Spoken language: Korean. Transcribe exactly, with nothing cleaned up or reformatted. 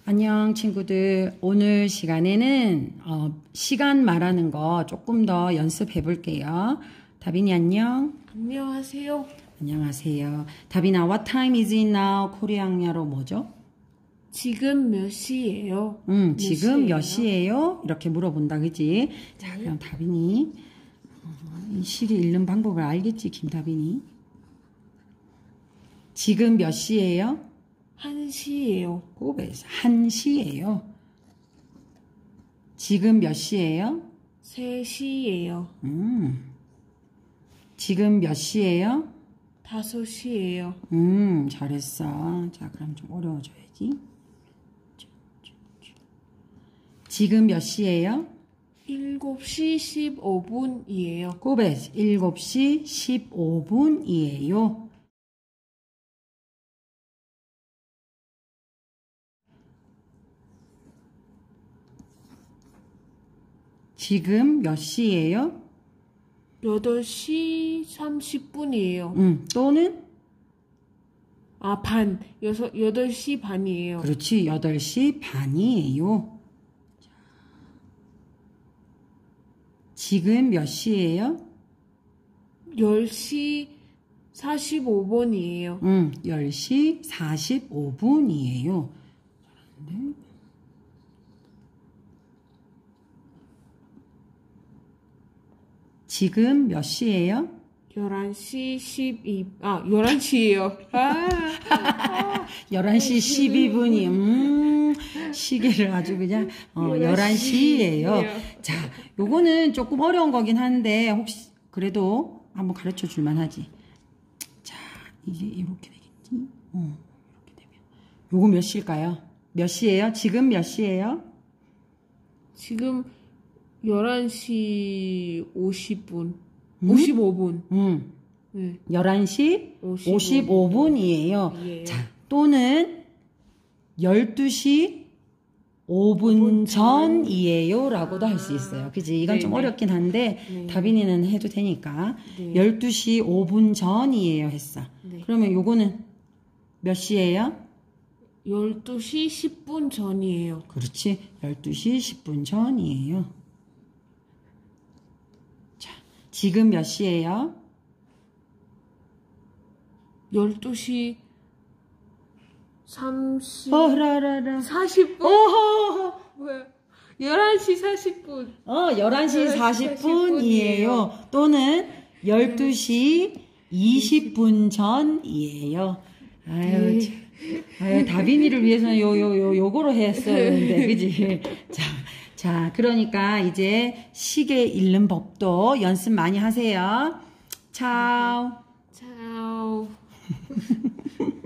안녕 친구들. 오늘 시간에는 어, 시간 말하는 거 조금 더 연습해 볼게요. 다빈이 안녕. 안녕하세요. 안녕하세요. 다빈아, what time is it now? 코리아어로 뭐죠? 지금 몇 시예요? 음, 몇 지금 시예요? 몇 시예요? 이렇게 물어본다, 그지? 자, 그럼 다빈이 어, 이 시계 읽는 방법을 알겠지, 김다빈이? 지금 몇 시예요? 한 시예요. 고베스 한 시예요. 지금 몇 시예요? 세 시예요. 음. 지금 몇 시예요? 다섯 시예요. 음, 잘했어. 자, 그럼 좀 어려워져야지. 지금 몇 시예요? 일곱 시 십오 분이에요. 고베스 일곱 시 십오 분이에요. 지금 몇 시예요? 여덟 시 삼십 분이에요. 음, 또는? 아, 반. 여섯, 여덟 시 반이에요. 그렇지, 여덟 시 반이에요. 지금 몇 시예요? 열 시 사십오 분이에요. 음, 열 시 사십오 분이에요. 잘하는데? 지금 몇 시예요? 열한 시 십이, 아, 열한 시예요. 아, 아. 열한 시 십이 분이, 음, 시계를 아주 그냥, 어, 열한 시예요. 자, 요거는 조금 어려운 거긴 한데, 혹시, 그래도 한번 가르쳐 줄만 하지. 자, 이제 이렇게 되겠지? 어, 이렇게 되면. 요거 몇 시일까요? 몇 시예요? 지금 몇 시예요? 지금 열한 시 오십 분. 음? 오십오 분. 음. 네. 열한 시 오십오 분이에요. 예. 자, 또는 열두 시 오 분 전이에요. 라고도 할 수 있어요. 그지? 이건 네네. 좀 어렵긴 한데, 네. 다빈이는 해도 되니까. 네. 열두 시 오 분 전이에요. 했어. 네. 그러면 요거는 몇 시예요? 열두 시 십 분 전이에요. 그렇지. 열두 시 십 분 전이에요. 자, 지금 몇 시예요? 열두 시 삼십, 어라라라. 사십 분? 어허. 뭐야? 열한 시 사십 분. 어, 열한 시 사십 분이에요. 또는 열두 시 이십 분 전이에요. 아유, 참. 아유, 다빈이를 위해서는 요, 요, 요, 요거로 했었는데, 그지? 자, 자, 그러니까 이제 시계 읽는 법도 연습 많이 하세요. 차오. 차오.